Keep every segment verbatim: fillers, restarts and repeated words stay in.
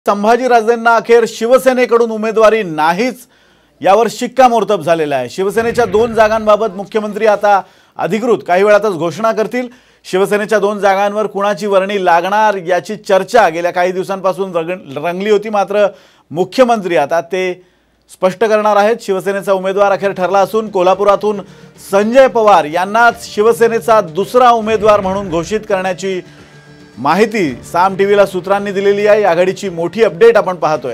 संभाजीराजेंना अखेर शिवसेनेकडून उमेदवारी नाहीच यावर शिक्कामोर्तब झालेला आहे। शिवसेनेच्या दोन जागांबाबत मुख्यमंत्री आता अधिकृत काही वेळातच घोषणा करतील। शिवसेनेच्या दोन जागांवर कुणाची वर्णी लागणार याची चर्चा गेल्या काही दिवसांपासून रंगली होती, मात्र मुख्यमंत्री आता ते स्पष्ट करणार आहेत। शिवसेनेचा उमेदवार अखेर ठरला असून कोल्हापुरातून संजय पवार यांनाच शिवसेनेचा दुसरा उमेदवार म्हणून घोषित करण्याची माहिती साम टीव्हीला सूत्रांनी दिलेली आहे। आघाडीची मोठी अपडेट आपण पाहतोय।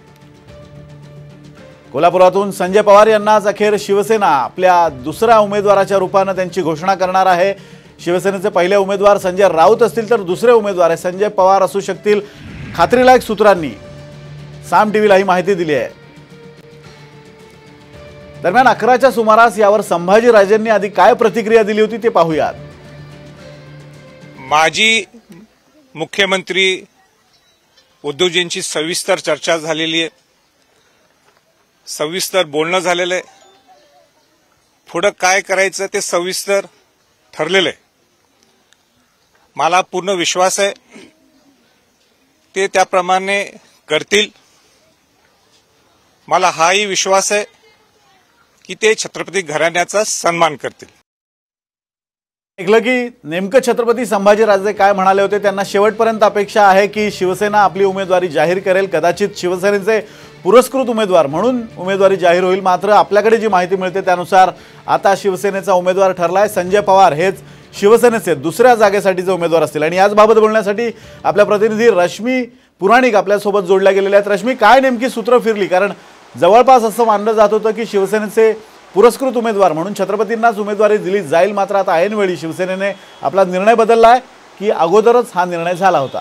कोल्हापुरातून संजय पवार यांनाच अखेर शिवसेना आपल्या दुसऱ्या उमेदवाराच्या रूपाने त्यांची घोषणा करणार आहे। शिवसेनेचे पहिले उमेदवार संजय राऊत असतील तर दुसरे उमेदवार संजय पवार असू शकतील, खात्रीलायक सूत्रांनी साम टीव्हीला ही माहिती दिली आहे। दरम्यान अकराच्या सुमारास यावर संभाजीराजेंनी आधी काय प्रतिक्रिया दिली होती ते पाहूयात। माजी मुख्यमंत्री उद्धवजींची सविस्तर चर्चा झालेली आहे, सविस्तर बोलणं झालेलं आहे। पुढे काय करायचं ते सविस्तर ठरलेलं आहे। मला पूर्ण विश्वास आहे ते त्याप्रमाणे करतील। मला हाही विश्वास आहे की ते छत्रपती घराण्याचा सन्मान करतील। ऐकलं की नेमकं छत्रपती संभाजीराजे काय म्हणाले होते। त्यांना शेवटपर्यंत अपेक्षा आहे की शिवसेना आपली उमेदवारी जाहीर करेल। कदाचित शिवसेनेचे पुरस्कृत उमेदवार म्हणून उमेदवारी जाहीर होईल, मात्र आपल्याकडे जी माहिती मिळते त्यानुसार आता शिवसेनेचा उमेदवार ठरलाय। संजय पवार हेच शिवसेनेचे दुसऱ्या जागेसाठीचे उमेदवार असतील आणि याचबाबत बोलण्यासाठी आपल्या प्रतिनिधी रश्मी पुराणिक आपल्यासोबत जोडल्या गेलेल्या आहेत। रश्मी, काय नेमकी सूत्र फिरली? कारण जवळपास असं मानलं जात होतं की शिवसेनेचे पुरस्कृत उमेदवार म्हणून छत्रपतींनाच उमेदवारी दिली जाईल, मात्र आता ऐनवेळी शिवसेनेने आपला निर्णय बदललाय की अगोदरच हा निर्णय झाला होता?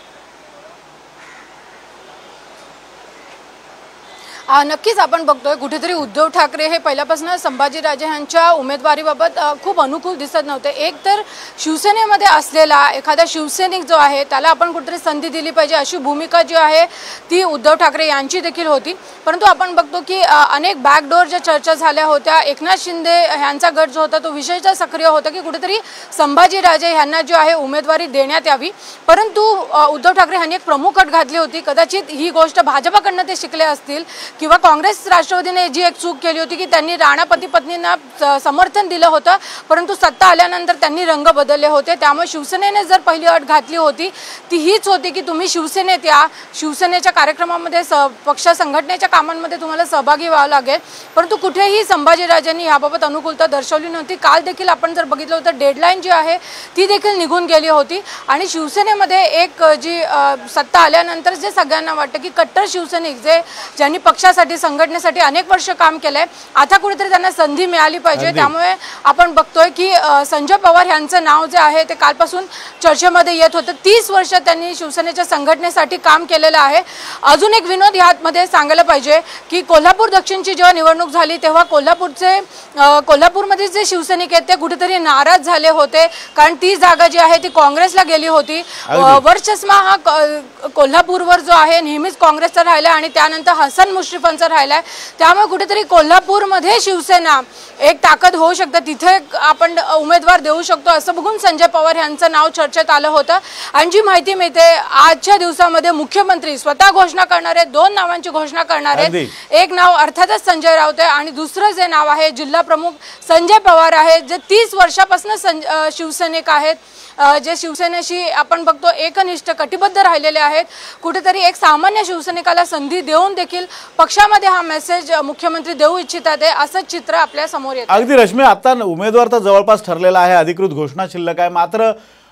नक्कीच आपण बघतोय कुठेतरी उद्धव ठाकरे हे पहिल्यापासून संभाजीराजे यांच्या उमेदवारीबाबत खूप अनुकूल दिसत नव्हते। एक तर शिवसेनेमध्ये असलेला एखादा शिवसैनिक जो आहे त्याला आपण कुठेतरी संधी दिली पाहिजे अशी भूमिका जी आहे ती उद्धव ठाकरे यांची देखील होती, परंतु आपण बघतो की अनेक बॅकडोर ज्या चर्चा झाल्या होत्या, एकनाथ शिंदे यांचा गट जो होता तो विशेषतः सक्रिय होता की कुठेतरी संभाजीराजे यांना जो आहे उमेदवारी देण्यात यावी, परंतु उद्धव ठाकरे यांनी एक प्रमुख अट घातली होती। कदाचित ही गोष्ट भाजपाकडनं ते शिकले असतील किंवा काँग्रेस राष्ट्रवादीने जी एक चूक केली होती की त्यांनी राणा पती पत्नींना समर्थन दिलं होतं, परंतु सत्ता आल्यानंतर त्यांनी रंग बदलले होते। त्यामुळे शिवसेनेने जर पहिली अट घातली होती ती हीच होती की तुम्ही शिवसेनेत या, शिवसेनेच्या कार्यक्रमामध्ये पक्ष संघटनेच्या कामांमध्ये तुम्हाला सहभागी व्हावं लागेल, परंतु कुठेही संभाजीराजेंनी याबाबत अनुकूलता दर्शवली नव्हती। काल देखील आपण जर बघितलं होतं डेडलाईन जी आहे ती देखील निघून गेली होती आणि शिवसेनेमध्ये एक जी सत्ता आल्यानंतर जे सगळ्यांना वाटतं की कट्टर शिवसैनिक जे ज्यांनी पक्षासाठी संघटनेसाठी अनेक वर्ष काम केलंय, आता कुठेतरी त्यांना संधी मिळाली पाहिजे। त्यामुळे आपण बघतोय की संजय पवार यांचं नाव जे आहे ते कालपासून चर्चेमध्ये येत होतं। तीस वर्ष त्यांनी शिवसेनेच्या संघटनेसाठी काम केलेलं आहे। अजून एक विनोद यामध्ये सांगायला पाहिजे की कोल्हापूर दक्षिणची जेव्हा निवडणूक झाली तेव्हा कोल्हापूरचे कोल्हापूरमध्ये जे शिवसैनिक आहेत ते कुठेतरी नाराज झाले होते, कारण ती जागा जी आहे ती काँग्रेसला गेली होती। वरचष्मा हा कोल्हापूरवर जो आहे नेहमीच काँग्रेसचा राहिला आणि त्यानंतर हसन मुश्रीफांचा राहिलाय। त्यामुळे कुठेतरी कोल्हापूरमध्ये शिवसेना एक ताकद होऊ शकते, तिथे आपण उमेदवार देऊ शकतो असं बघून संजय पवार यांचं नाव चर्चेत आलं होतं। आणि जी माहिती मिळते आजच्या दिवसामध्ये मुख्यमंत्री स्वतः घोषणा करणार आहेत, दोन नावांची घोषणा करणार आहेत। एक नाव अर्थातच संजय राऊत आहे आणि दुसरं जे नाव आहे जिल्हा प्रमुख संजय पवार आहे, जे तीस वर्षापासून शिवसैनिक आहेत, जे शिवसेनेशी आपण बघतो एकनिष्ठ कटिबद्ध राहिलेले आहेत। कुठेतरी एक सामान्य शिवसैनिकाला संधी देऊन देखील पक्षामध्ये हा मेसेज मुख्यमंत्री देऊ इच्छितात असं चित्र आपल्या समोर येतं। अगदी रश्मी, आता उमेदवार तर जवळपास ठरलेला आहे, अधिकृत घोषणा शिल्लक आहे, मात्र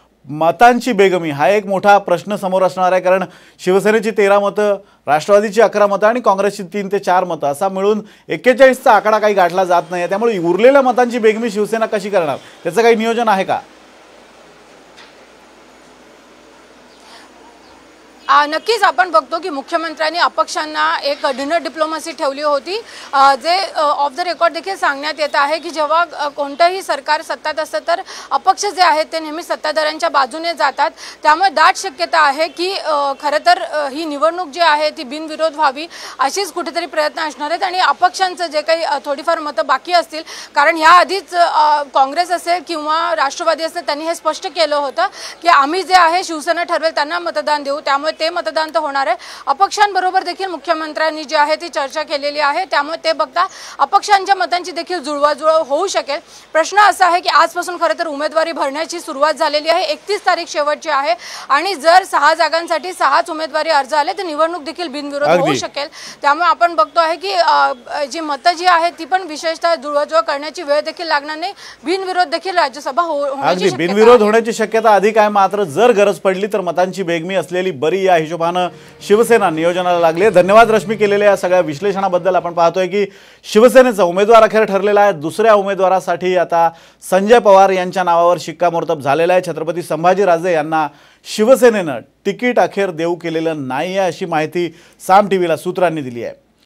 मतांची बेगमी हा एक मोठा प्रश्न समोर असणार आहे। कारण शिवसेनेची तेरा मतं, राष्ट्रवादीची अकरा मतं आणि काँग्रेसची तीन ते चार मतं असा मिळून एक्केचाळीसचा आकडा काही गाठला जात नाही। त्यामुळे उरलेल्या मतांची बेगमी शिवसेना कशी करणार, त्याचं काही नियोजन आहे का? नक्कीच आपण बघतो की मुख्यमंत्र्यांनी अपक्षांना एक डिनर डिप्लोमसी ठेवली होती, जे ऑफ द रेकॉर्ड देखील सांगण्यात येत आहे की जेव्हा कोणतंही सरकार सत्तेत असतं तर अपक्ष जे आहेत ते नेहमी सत्ताधाऱ्यांच्या बाजूने जातात। त्यामुळे दाट शक्यता आहे की खरं तर ही निवडणूक जी आहे ती बिनविरोध व्हावी अशीच कुठेतरी प्रयत्न असणार आहेत आणि अपक्षांचं जे काही थोडीफार मतं बाकी असतील, कारण ह्या आधीच काँग्रेस असेल किंवा राष्ट्रवादी असेल त्यांनी हे स्पष्ट केलं होतं की आम्ही जे आहे शिवसेना ठरवेल त्यांना मतदान देऊ, त्यामुळे ते मतदान तर होणार आहे. अपक्षांबरोबर देखील मुख्यमंत्र्यांनी जी आहे ती चर्चा केलेली आहे, त्यामुळे ते बघता अपक्षांच्या मतांची देखील जुळवाजुळव होऊ शकेल. प्रश्न असा आहे की आजपासून खरं तर उमेदवारी भरण्याची सुरुवात झालेली आहे. एकतीस तारीख शेवटची आहे आणि जर सहा जागांसाठी सहाच उमेदवारी अर्ज आले तर निवडणूक देखील बिनविरोध होऊ शकेल. त्यामुळे आपण बघतो आहे की जी मतं जी आहेत ती पण विशेषतः जुळवाजुळव करण्याची वेळ देखील लागणार नाही. बिनविरोध देखील राज्यसभा होण्याची शक्यता बिनविरोध होण्याची शक्यता अधिक आहे. मात्र जर गरज पडली तर मतांची बेगमी असलेली बरी या हिशोबानं शिवसेना नियोजनाला लागली. धन्यवाद रश्मी केलेल्या या सगळ्या विश्लेषणाबद्दल. आपण पाहतोय की शिवसेनेचा उमेदवार अखेर ठरलेला आहे. दुसऱ्या उमेदवारासाठी आता संजय पवार यांच्या नावावर शिक्कामोर्तब झालेला आहे. छत्रपती संभाजीराजे यांना शिवसेनेनं तिकीट अखेर देऊ केलेलं नाही आहे अशी माहिती साम टीव्हीला सूत्रांनी दिली आहे.